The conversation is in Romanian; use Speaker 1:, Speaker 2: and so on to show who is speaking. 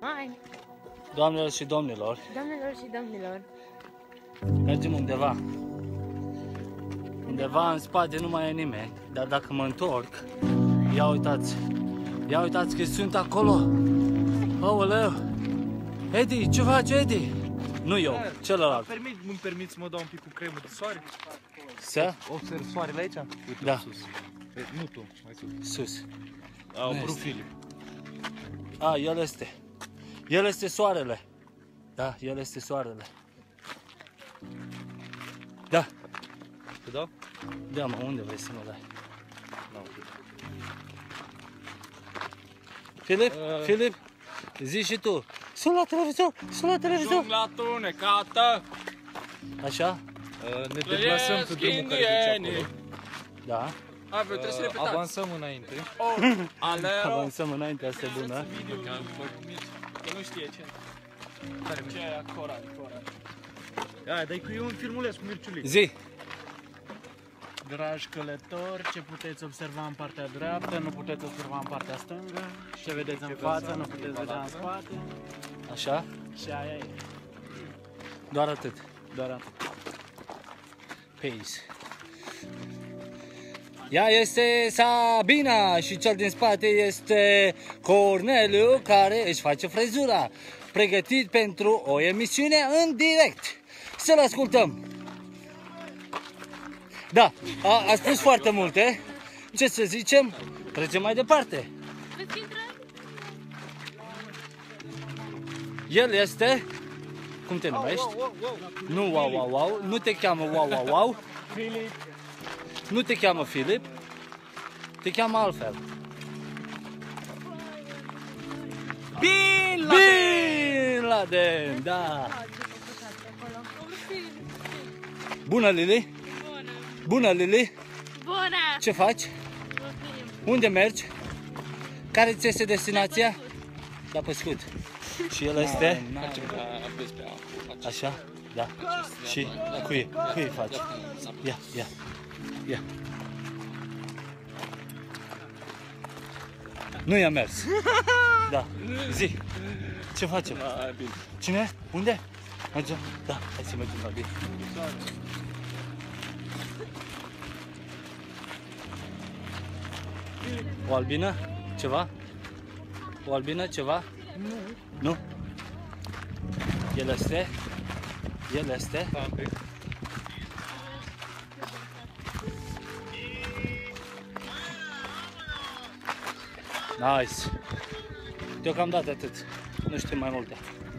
Speaker 1: Hai!
Speaker 2: Doamnelor și domnilor,
Speaker 1: Doamnelor și domnilor,
Speaker 2: mergem undeva. Undeva în spate nu mai e nimeni, dar dacă mă întorc, ia uitați că sunt acolo. Aoleu! Edi, ce faci, Edi? Nu eu, celălalt.
Speaker 3: Îmi permit să mă dau un pic cu cremă de soare?
Speaker 2: Să?
Speaker 3: Observ soarele aici? Uite,
Speaker 2: Da.
Speaker 3: sus. Nu tu, mai sus.
Speaker 2: Sus.
Speaker 3: A apărut Filip.
Speaker 2: A, el este. El este soarele. Da, el este soarele. Da.
Speaker 3: Te dau?
Speaker 2: Da, mă, unde vrei să mă dai? Filip, Filip, zi și tu. Sunt la televizor, sunt la televizor.
Speaker 4: Sunt la tunecată.
Speaker 2: Așa?
Speaker 3: Ne deplasăm pe drumul care duce acolo.
Speaker 2: Da.
Speaker 4: A, trebuie să repetați.
Speaker 3: Avansăm înainte.
Speaker 4: Alero.
Speaker 2: Avansăm înainte, asta e bună.
Speaker 4: Că nu știe ce. Ce e aia? Coral.
Speaker 3: Hai, dai cu eu un filmuleț cu Mirciulic.
Speaker 2: Zi.
Speaker 5: Dragi călători, ce puteți observa în partea dreaptă, nu puteți observa în partea stângă, ce vedeți în față, nu puteți vedea în spate,
Speaker 2: Așa?
Speaker 5: și aia e,
Speaker 2: Doar atât.
Speaker 5: doar atât.
Speaker 2: Peace. Ea este Sabina și cel din spate este Corneliu, care își face frezura, pregătit pentru o emisiune în direct. Să-l ascultăm. Da, a spus foarte multe. Ce să zicem? Trecem mai departe. El este... Cum te numești? Nu wow, nu te cheamă wow. Nu te cheamă Filip, te cheamă altfel. Bin Laden, da. Bună, Lili. Bună, Lili.
Speaker 1: bună!
Speaker 2: Ce faci? Unde mergi? Care ți este destinația? La pescuit. Și el este? Așa? Da. Și cui faci? Ia. Nu i-a mers. Da. Zi. Ce facem? Cine? Unde? Mergem? Da, hai să mergem la bine. O albină? Ceva? O albină? Ceva? Nu. El este? Nice. Deocamdată atât. Nu știu mai multe.